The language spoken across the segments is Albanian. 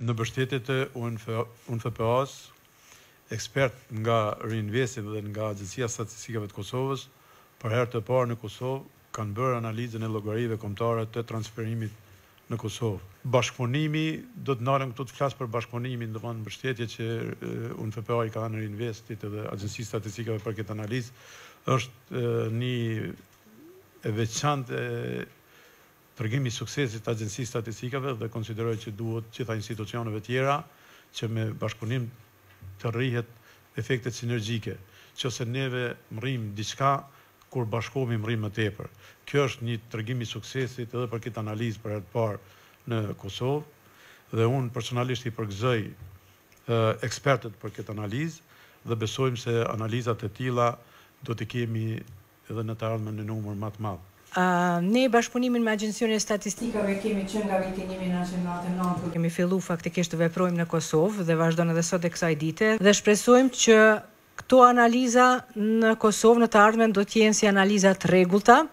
Në mbështetjet e UNFPA-s, ekspert nga Reinvesti dhe nga Agjencia e Statistikave të Kosovës, për herë të parë në Kosovë kanë bërë analizën e llogarive kombëtare të transferimit në Kosovë. Bashkëpunimi, do të ndalem këtu të flas për bashkëpunimin, domethënë mbështetje që UNFPA i ka dhënë Reinvestit dhe Agjencisë Statistikave për këtë analizë, është një e veçantë tregimi i suksesit të Agjencisë Statistikave dhe konsideroj që duhet gjitha institucioneve tjera që me bashkëpunim të rrihet efektet sinergjike, që ose neve mrrim diçka kur bashkohemi mrrim më tepër. Kjo është një tregim i suksesit edhe për këtë analizë për herë të parë në Kosovë dhe unë personalisht i përgëzoj ekspertët për këtë analizë dhe besojmë se analizat e tilla do të kemi edhe në të ardhmen në numër më të madh. Ne bashkëpunimin me Agjencinë e Statistikave kemi qenë nga viti 1999, kemi fillu faktikisht të veprojmë në Kosovë dhe vazhdon edhe sot e kësaj dite dhe shpresojmë që këto analiza në Kosovë në të ardhmen do të jenë si analiza të rregullta,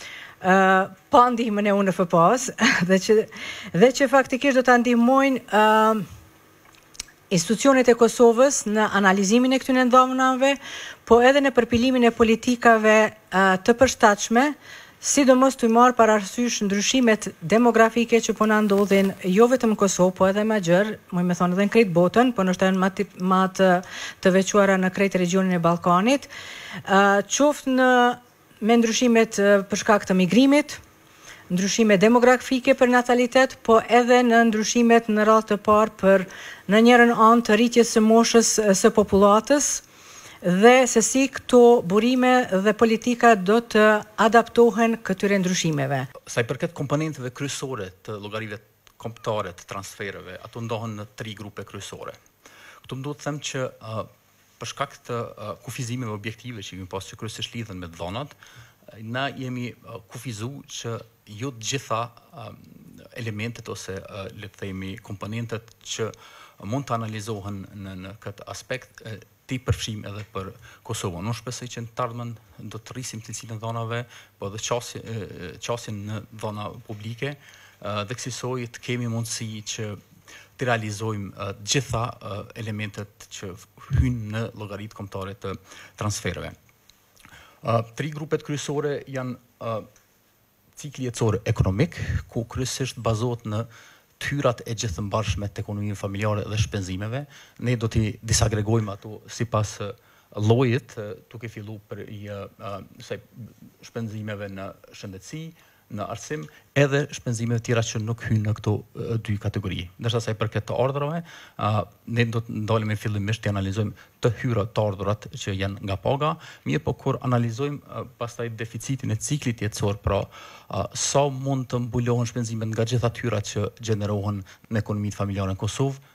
pa ndihmën e UNFPA-s dhe që faktikisht do ta ndihmojnë institucionet e Kosovës në analizimin e këtyre dhomave, po edhe në përpilimin e politikave të përshtatshme, sidomos të marrë parasysh ndryshimet demografike që po na ndodhin jo vetëm në Kosovë, po edhe më gjerë, më thonë edhe në krejt botën, po nështë më të veçuara në krejt regionin e Ballkanit, qoftë me ndryshimet për shkak të migrimit, ndryshime demografike për natalitet, po edhe në ndryshimet në radhë të parë për në njërin anë të rritjes së moshës së popullatës, dhe se si këto burime dhe politika do të adaptohen këtyre ndryshimeve. Sa i përket komponenteve kryesore të llogarive kombëtare të transfereve, ato ndohen në 3 grupe kryesore. Këtu më duhet të them që për shkak të kufizimeve objektive që kemi pasur që kryesisht lidhen me dhonat, na jemi kufizuar që jo të gjitha elementet ose le të themi komponentet që mund të analizohen në këtë aspekt të përfshijmë edhe për Kosovën. Unë shpresoj që në të ardhmen do të rrisim të cilën dhonave, po edhe qasjen në dhona publike dhe kësaj të kemi mundësi që të realizojmë gjitha elementet që hyjnë në llogaritë kombëtare të transfereve. 3 grupet kryesore janë cikli jetësor ekonomik, ku kryesisht bazohet në tyrat e gjithëmbarshme të ekonominë familjare dhe shpenzimeve. Ne do t'i disagregojmë ato sipas llojit, duke filluar për shpenzimeve në shëndetësi, në arsim, edhe shpenzimeve tjera që nuk hyjnë në këto 2 kategori. Ndërsa sa i përket të ardhurave, ne do të ndalemi fillimisht të analizojmë të hyra të ardhurat që janë nga paga, mirë po kur analizojmë pastaj deficitin e ciklit jetësor, pra sa mund të mbulohen shpenzimet nga gjitha hyrat që gjenerohen në ekonominë familjare në Kosovë,